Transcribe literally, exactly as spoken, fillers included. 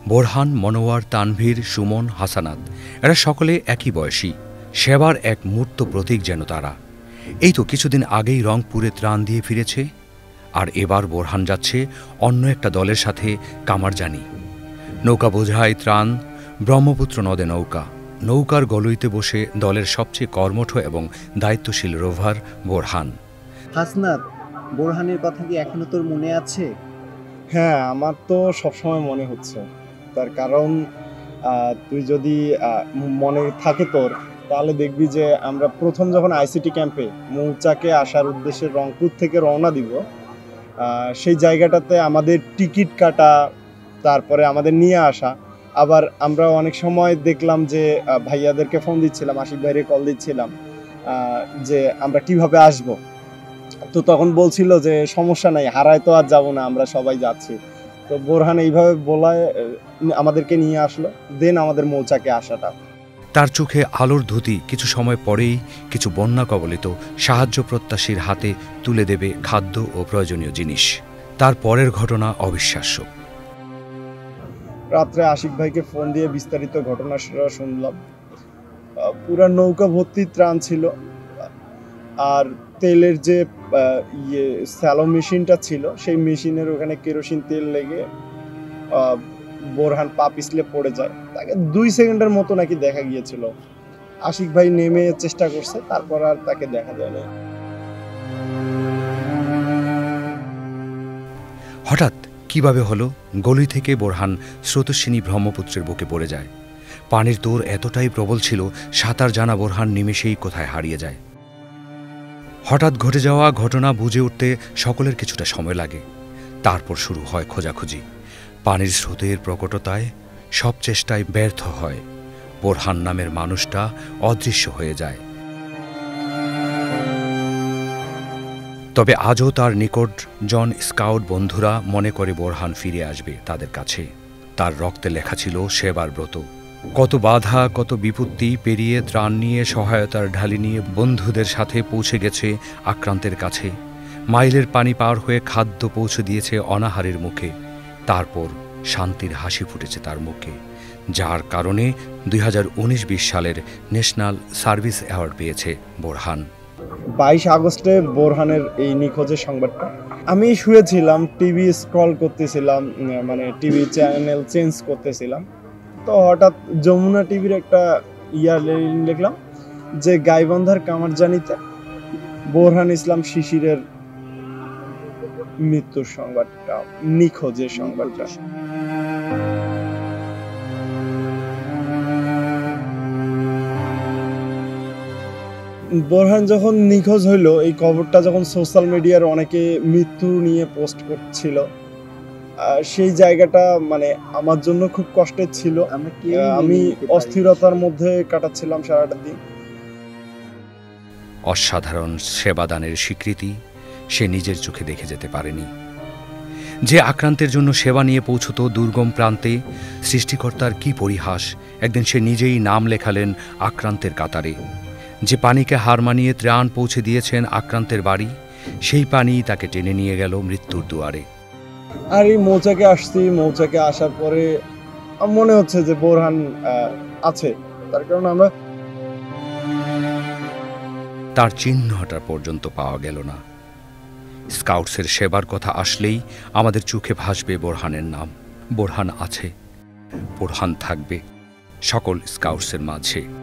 বোরহান, মনোয়ার, তানভীর, সুমন, হাসানাত এরা সকলে একই বয়সী। সেবার এক মূর্ত প্রতীক যেন তারা। এই তো কিছুদিন আগেই রংপুরে ত্রাণ দিয়ে ফিরেছে, আর এবার বোরহান যাচ্ছে অন্য একটা দলের সাথে কামারজানি। নৌকা বোঝায় ত্রাণ, ব্রহ্মপুত্র নদে নৌকা। নৌকার গলইতে বসে দলের সবচেয়ে কর্মঠ এবং দায়িত্বশীল রোভার বোরহান। হাসনাত, বোরহানের কথা কি এখনো তোর মনে আছে? হ্যাঁ, আমার তো সবসময় মনে হচ্ছে। তার কারণ তুই যদি মনে থাকে তোর, তাহলে দেখবি যে আমরা প্রথম যখন আইসিটি ক্যাম্পে মৌচাকে আসার উদ্দেশ্যে রংপুর থেকে রওনা দিব, সেই জায়গাটাতে আমাদের টিকিট কাটা, তারপরে আমাদের নিয়ে আসা, আবার আমরা অনেক সময় দেখলাম যে ভাইয়াদেরকে ফোন দিচ্ছিলাম, আশিক ভাইরে কল দিচ্ছিলাম যে আমরা কিভাবে আসব। তো তখন বলছিল যে সমস্যা নাই, হারায় তো আর যাবো না, আমরা সবাই যাচ্ছি। তো বোরহান এইভাবে বলায় আমাদেরকে নিয়ে আসলো, দেন আমাদের মৌচাকে আসাটা। তার চোখে আলোর ধুতি কিছু সময় পরেই কিছু বন্যা কবলিত সাহায্য প্রত্যাশীর হাতে তুলে দেবে খাদ্য ও প্রয়োজনীয় জিনিস। তার পরের ঘটনা অবিশ্বাস্য। রাত্রে আশিক ভাইকে ফোন দিয়ে বিস্তারিত ঘটনা শুনলাম। পুরা নৌকা ভর্তি ত্রাণ ছিল, আর তেলের যে ইয়ে স্যালো মেশিনটা ছিল, সেই মেশিনের ওখানে কেরোসিন তেল লেগে বোরহান পা পিছলে পড়ে যায়। তাকে দুই সেকেন্ডের মতো নাকি দেখা গিয়েছিল। আশিক ভাই নেমে চেষ্টা করছে, তারপর আর তাকে দেখা যায় না। হঠাৎ কিভাবে হলো, গলি থেকে বোরহান স্রোতস্বিনী ব্রহ্মপুত্রের বুকে পড়ে যায়। পানির দৌড় এতটাই প্রবল ছিল, সাঁতার জানা বোরহান নিমেষেই কোথায় হারিয়ে যায়। হঠাৎ ঘটে যাওয়া ঘটনা বুঝে উঠতে সকলের কিছুটা সময় লাগে। তারপর শুরু হয় খোঁজাখুঁজি। পানির স্রোতের প্রকটতায় সব চেষ্টায় ব্যর্থ হয়। বোরহান নামের মানুষটা অদৃশ্য হয়ে যায়। তবে আজও তার নিকট জন স্কাউট বন্ধুরা মনে করে বোরহান ফিরে আসবে তাদের কাছে। তার রক্তে লেখা ছিল সেবার ব্রত। কত বাধা, কত বিপত্তি পেরিয়ে ত্রাণ নিয়ে, সহায়তার ঢালি নিয়ে বন্ধুদের সাথে পৌঁছে গেছে আক্রান্তের কাছে। মাইলের পানি পার হয়ে খাদ্য পৌঁছে দিয়েছে অনাহারের মুখে। তারপর শান্তির হাসি ফুটেছে তার মুখে, যার কারণে দুই হাজার উনিশ বিশ সালের ন্যাশনাল সার্ভিস অ্যাওয়ার্ড পেয়েছে বোরহান। বাইশ আগস্টে বোরহানের এই নিখোঁজের সংবাদটা, আমি শুয়েছিলাম, টিভি স্ক্রল করতেছিলাম, মানে টিভি চ্যানেল চেঞ্জ করতেছিলাম। তো হঠাৎ যমুনা টিভির একটা ইয়ার দেখলাম যে গাইবান্ধার কামারজানিতে বোরহান ইসলাম শিশিরের মৃত্যুর সংবাদটা, নিখোঁজের সংবাদটা। বোরহান যখন নিখোঁজ হইল, এই খবরটা যখন সোশ্যাল মিডিয়ার অনেকে মৃত্যু নিয়ে পোস্ট করছিল, সেই জায়গাটা মানে আমার জন্য খুব কষ্টের ছিল। আমি অস্থিরতার মধ্যে কাটাচ্ছিলাম সারাটা দিন। অসাধারণ সেবাদানের স্বীকৃতি সে নিজের চোখে দেখে যেতে পারেনি। যে আক্রান্তের জন্য সেবা নিয়ে পৌঁছত দুর্গম প্রান্তে, সৃষ্টিকর্তার কি পরিহাস, একদিন সে নিজেই নাম লেখালেন আক্রান্তের কাতারে। যে পানিকে হার মানিয়ে ত্রাণ পৌঁছে দিয়েছেন আক্রান্তের বাড়ি, সেই পানি তাকে টেনে নিয়ে গেল মৃত্যুর দুয়ারে। আর এই মৌচাকে আসছি, মৌচাকে আসার পরে মনে হচ্ছে যে বোরহান আছে, তার কারণ আমরা তার চিহ্নটা পর্যন্ত পাওয়া গেল না। স্কাউটসের সেবার কথা আসলেই আমাদের চোখে ভাসবে বোরহানের নাম। বোরহান আছে, বোরহান থাকবে সকল স্কাউটসের মাঝে।